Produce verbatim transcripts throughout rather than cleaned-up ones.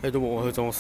はい、どうもおはようございます。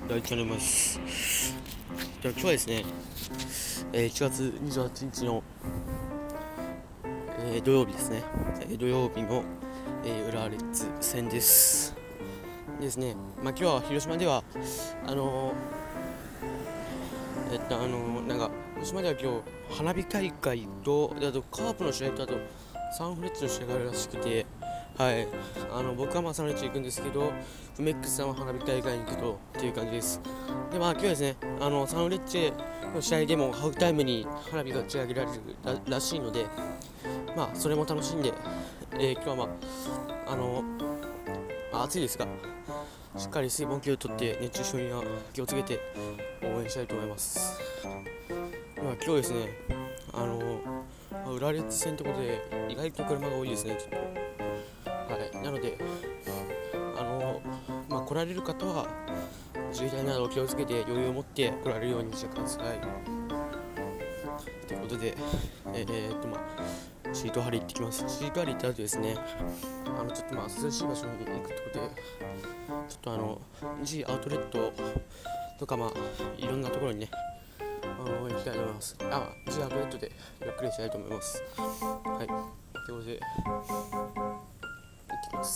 第一チャンネルです。じゃあ今日はですね、えー、いちがつにじゅうはちにちの、えー、土曜日ですね、えー、土曜日の、えー、浦和レッズ戦です。ですね、まあ今日は広島では、あのー、えっと、あのー、なんか、広島では今日、花火大会と、あとカープの試合と、あと、サンフレッチェの試合があるらしくて、はい、あの僕はまあサンフレッチェ行くんですけど、フメックスさんは花火大会に行くとっていう感じです。で、まあ今日はですね、あのサンフレッチェの試合でもハーフタイムに花火が打ち上げられる ら, らしいので、まあそれも楽しんで、えー、今日はまああの、まあ、暑いですが、しっかり水分補給をとって熱中症には気をつけて応援したいと思います。まあ、今日ですね、あの浦和レッズ戦ということで意外と車が多いですね。ちょっとはい、なので、あのまあ、来られる方は自衛隊などを気をつけて余裕を持って来られるようにしてください。ということで、えー、っとまあシート張り行ってきます。シート張り行った後ですね、あのちょっとまあ涼しい場所に行くってことで、ちょっとあの G アウトレットとかまあいろんなところにね、応援したいと思います。あ、G アウトレットでゆっくりしたいと思います。はい、ということで。いきます。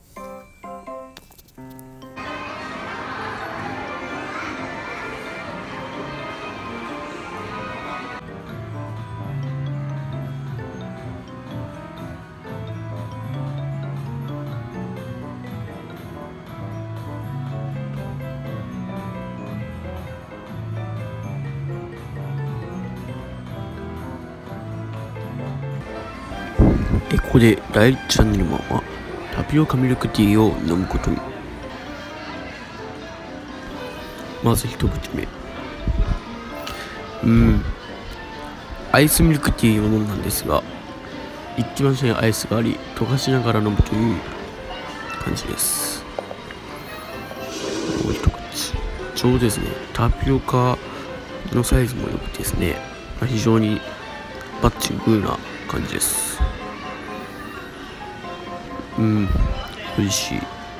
えここでだいいちチャンネルマンはタピオカミルクティーを飲むことに。まず一口目、うんアイスミルクティーを飲んだんですが、一番下にアイスがあり溶かしながら飲むという感じです。もう一口、ちょうどですね、タピオカのサイズも良くてですね、非常にバッチグーな感じです。うん、美味しい。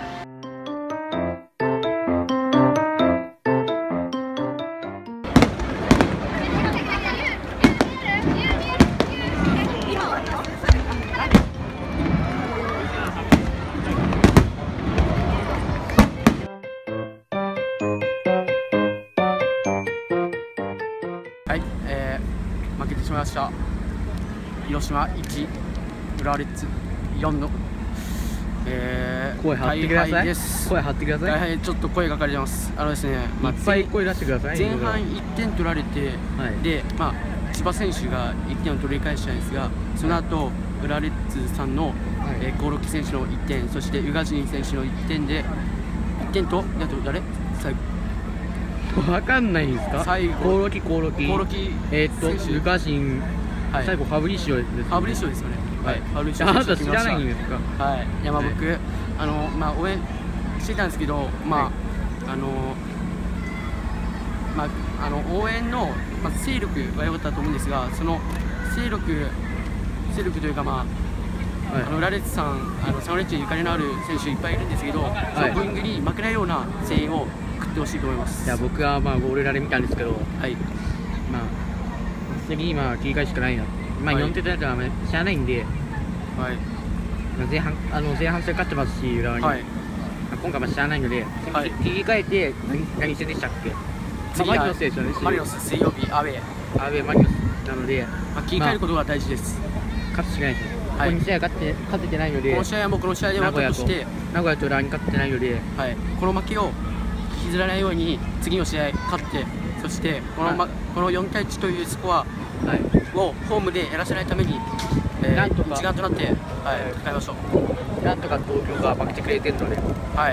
はい、えー、負けてしまいました。広島いち、浦和レッズよんの、えー、 声張ってください。声張ってください。 はい、ちょっと声がかかります。あのですね、 まあ、いっぱい声出してください。 前半いってん取られて、はい、で、まあ、千葉選手がいってんを取り返したんですが、その後、浦和レッズさんの、はい、えー、興梠選手のいってん、そして宇賀神選手のいってんで、いってんと、あと誰最後わかんないんですか。 最後、 興梠、興梠、 興梠、 えー、っと、宇賀神、はい、最後、ファブリシオです、ね。 ファブリシオですよね。はい、ファブリシオあなた知らないんですか。 はい、いや、まあ、僕、はい、あの、まあ、応援してたんですけど、まあ、はい、あの、まあ、あの、応援の、まあ、勢力は良かったと思うんですが、その勢力、勢力というか、まあ、はい、あの、浦和レッズさん、あの、サンフレッチェにゆかりのある選手いっぱいいるんですけど、はい、そのブーイングに負けないような声援を送ってほしいと思います。 いや、僕は、まあ、ゴール裏で見たんですけど、はい、まあ、次、まあ、切り替えしかないな。まあ、よんてん取られたらしゃあないんで、はい、前半、あの前半戦勝ってますし、浦和に、はい、今回はしゃあないので、はい、切り替えて、何、何戦でしたっけ。次はマリノスですよね。 マリノス、水曜日、アウェー。 アウェー、マリノスなので、 まあ、切り替えることが大事です。 まあ、勝つしかないです。はい、この試合勝って、勝ててないので、 この試合はもうこの試合で終わったとして、 名古屋と浦和に勝ってないので、 はい、この負けを引きずらないように、次の試合勝って、そしてこの、ま、このよんたいいちというスコアをホームでやらせないために、えー、なんとか一丸となって、はい、戦いましょう。 なんとか東京が負けてくれてるので、はい。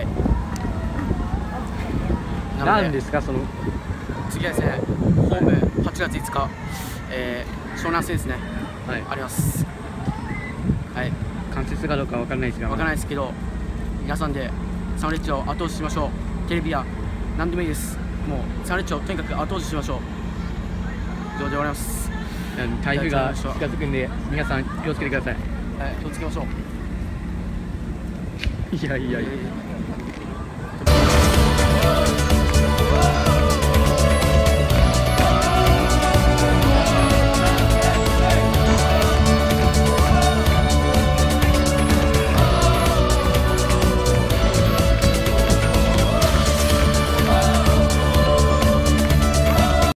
なんですか、その次はですね、ホームはちがついつか、えー、湘南戦ですね、はい、あります。はい、 関節かどうかわからないですが、 わからないですけど、皆さんでサンフレッチェを後押ししましょう。テレビや何でもいいです。もうサンフレッチェをとにかく後押ししましょう。以上で終わります。 台風が近づくんで、皆さん気をつけてください。 はい、気をつけましょう。 いやいやいや。